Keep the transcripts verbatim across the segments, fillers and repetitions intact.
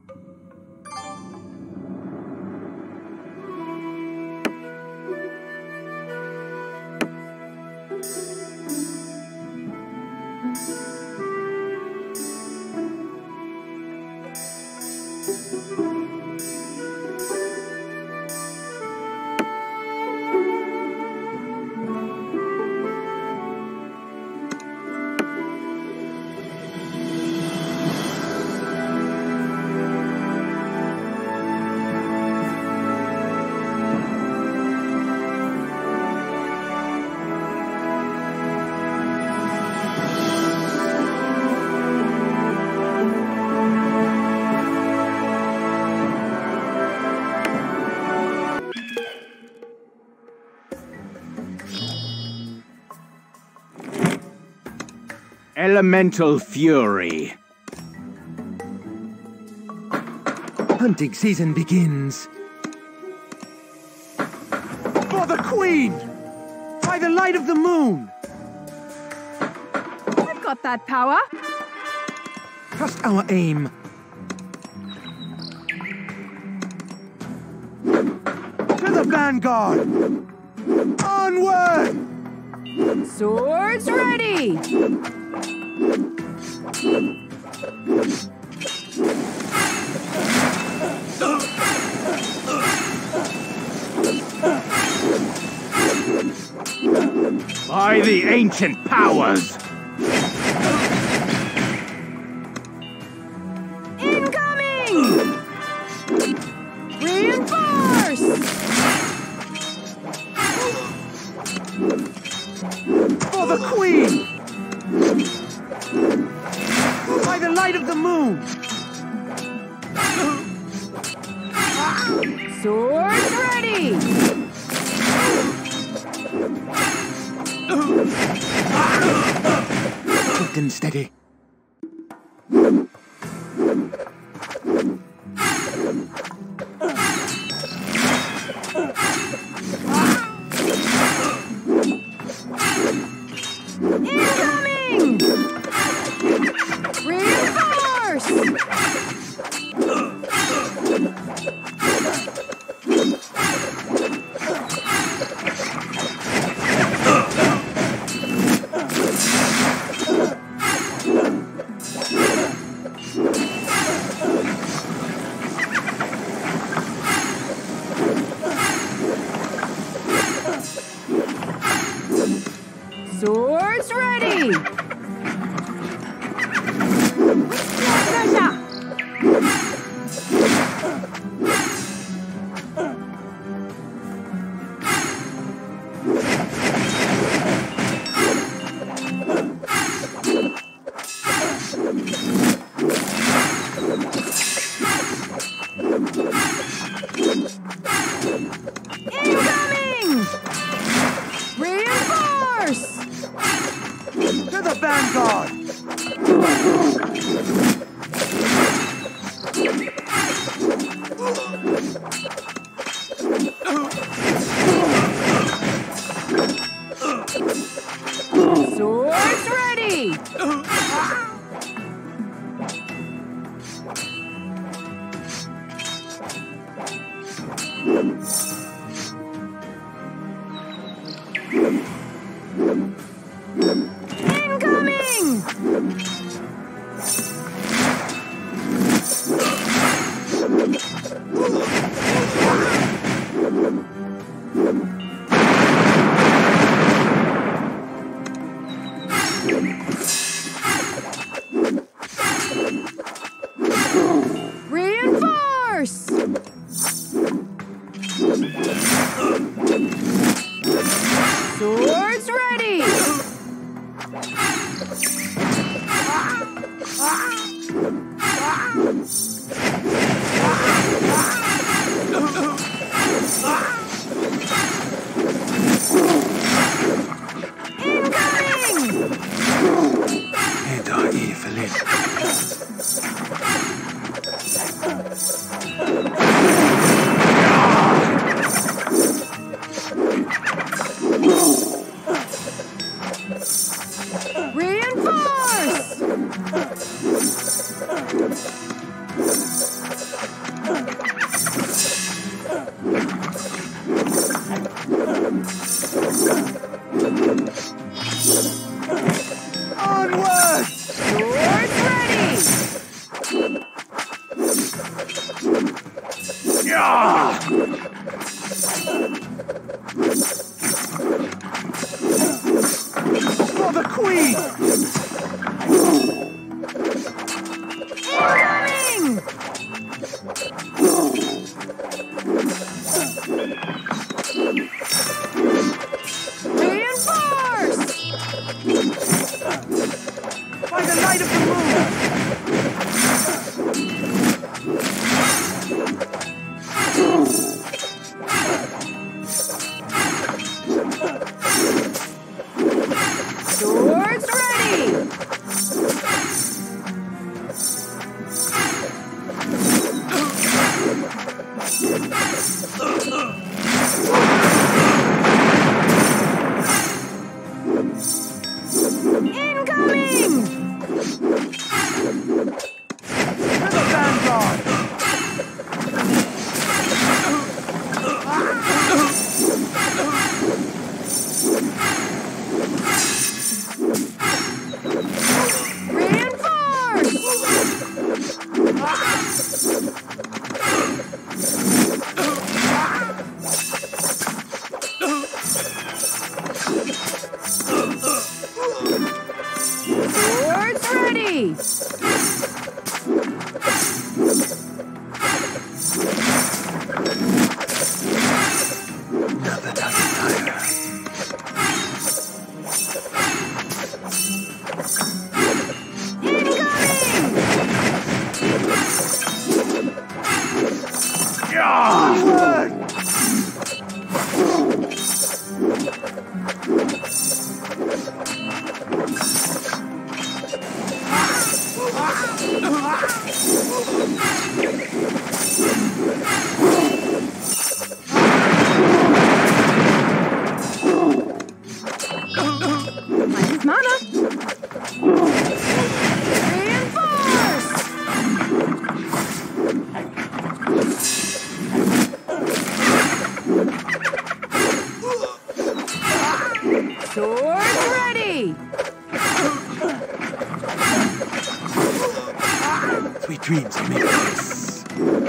Elemental Fury. Hunting season begins. For the Queen! By the light of the moon! I've got that power. Trust our aim. To the vanguard! Onward! Swords ready! By the ancient powers! Incoming! Reinforce! For the Queen! By the light of the moon! Swords ready! Quick and steady. Incoming! Reinforce! Swords ready! Incoming! Reinforce! To the vanguard! Swords ready! Incoming! Reinforce! Swords ready! Incoming! Ed are evilly. Reinforce! Yeah! For the Queen! Incoming! Reinforce! By the light of the moon! Swords ready! Incoming! To the vanguard! Swords ready! Now that I retire. Yeah! Onward! Minus mana! Reinforce! Swords ready! Sweet dreams are made of this.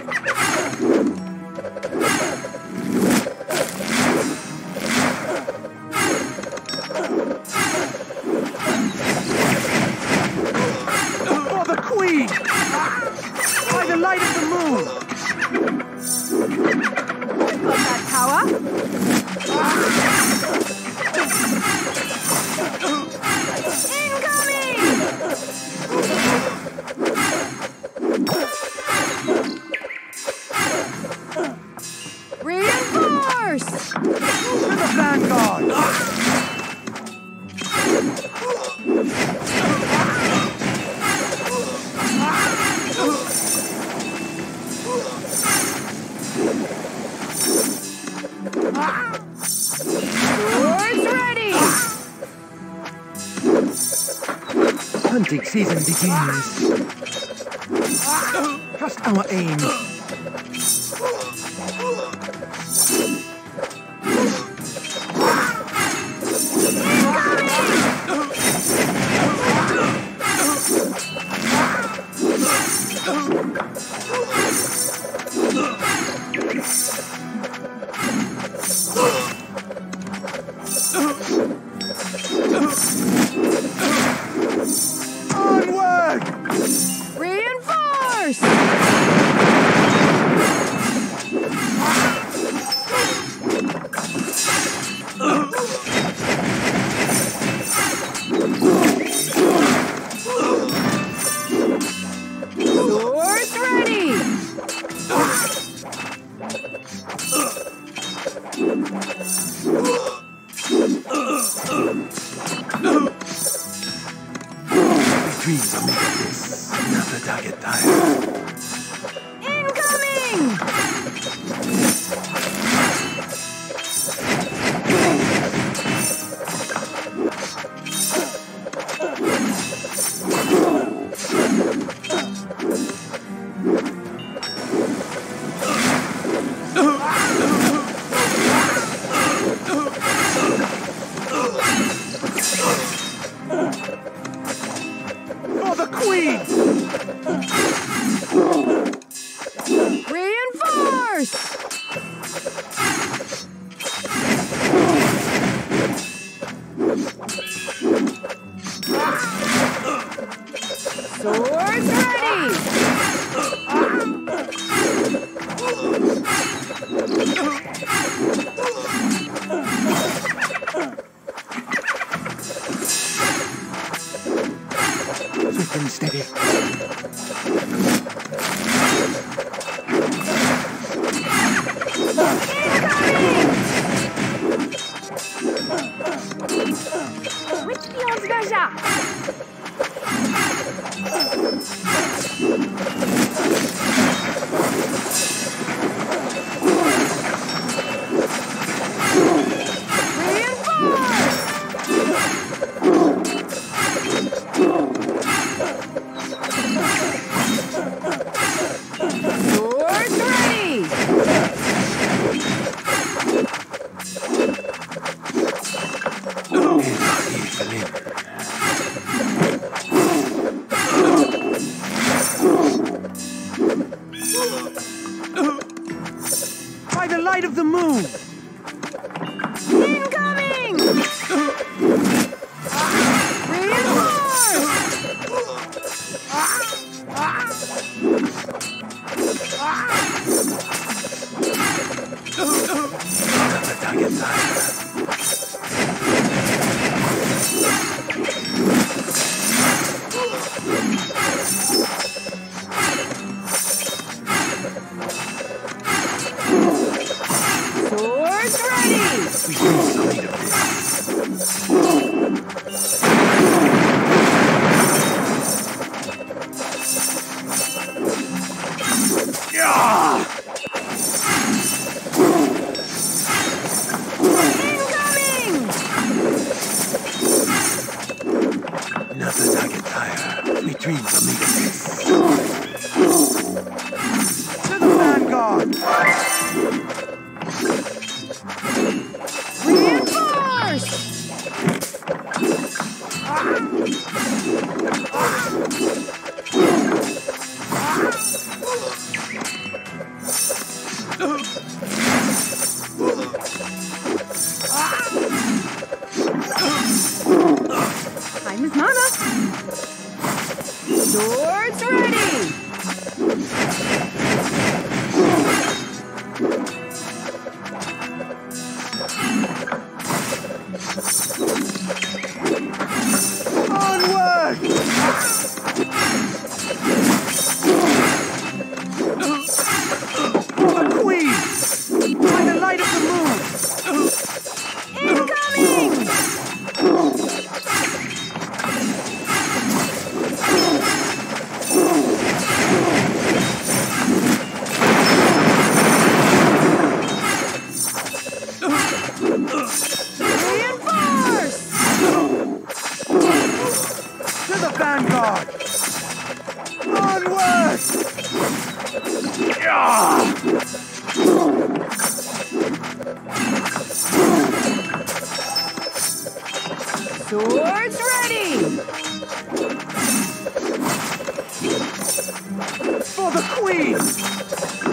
For the Queen! By the light of the moon! Got that power? Incoming! Reinforce! To the vanguard! Swords ready! Hunting season begins. Trust our aim. Onward! Reinforce! Swords ready! My dreams are made of this. Now that I get tired. light of the moon! Incoming! Swords ready! We lose the lead of this. Yeah! Incoming! Nothing I get tired. Me dreams of me. To the vanguard! Reinforce! Time is mana. Swords ready! Onward! For the Queen! By the light of the moon! Incoming! Reinforce! To the vanguard! Onward! Yeah! Swords ready! For the Queen!